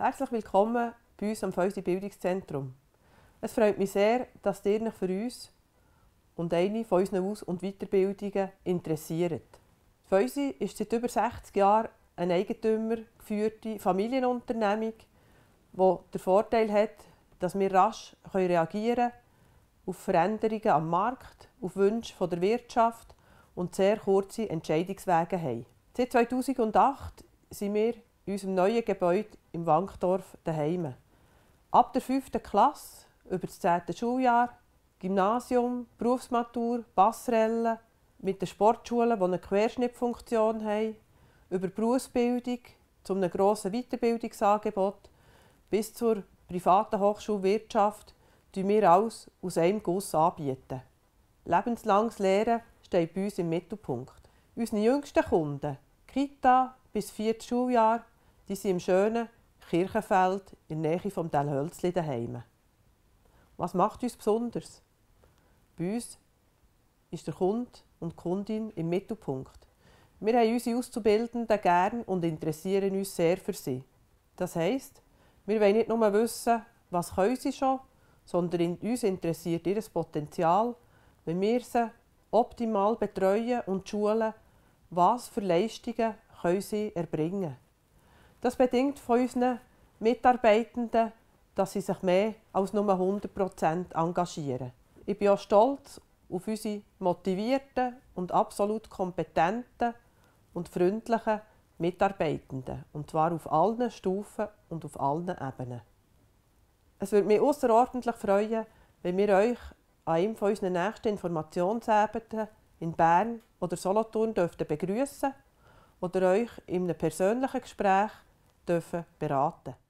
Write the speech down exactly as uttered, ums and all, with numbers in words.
Herzlich willkommen bei uns am Feusi Bildungszentrum. Es freut mich sehr, dass ihr euch für uns und eine von unseren Aus- und Weiterbildungen interessiert. Feusi ist seit über sechzig Jahren eine eigentümergeführte Familienunternehmung, die den Vorteil hat, dass wir rasch reagieren können auf Veränderungen am Markt, auf Wünsche der Wirtschaft und sehr kurze Entscheidungswege haben. Seit zweitausendacht sind wir in unserem neuen Gebäude im Wankdorf daheim. Ab der fünften Klasse, über das zehnte Schuljahr, Gymnasium, Berufsmatur, Passerelle, mit den Sportschulen, die eine Querschnittfunktion haben, über Berufsbildung zu einem grossen Weiterbildungsangebot bis zur privaten Hochschule Wirtschaft, die wir alles aus einem Guss anbieten. Lebenslanges Lehren steht bei uns im Mittelpunkt. Unsere jüngsten Kunden, Kita bis viertes Schuljahr, die sind im schönen Kirchenfeld in der Nähe vom Telhölzli daheim. Was macht uns besonders? Bei uns ist der Kunde und die Kundin im Mittelpunkt. Wir haben unsere Auszubildenden gern und interessieren uns sehr für sie. Das heisst, wir wollen nicht nur wissen, was können sie schon, sondern uns interessiert ihr Potenzial, wenn wir sie optimal betreuen und schulen, was für Leistungen können sie erbringen. Das bedingt von unseren Mitarbeitenden, dass sie sich mehr als nur hundert Prozent engagieren. Ich bin auch stolz auf unsere motivierten und absolut kompetenten und freundlichen Mitarbeitenden, und zwar auf allen Stufen und auf allen Ebenen. Es würde mich außerordentlich freuen, wenn wir euch an einem von unseren nächsten Informationsabenden in Bern oder Solothurn dürften begrüßen oder euch in einem persönlichen Gespräch dürfen beraten.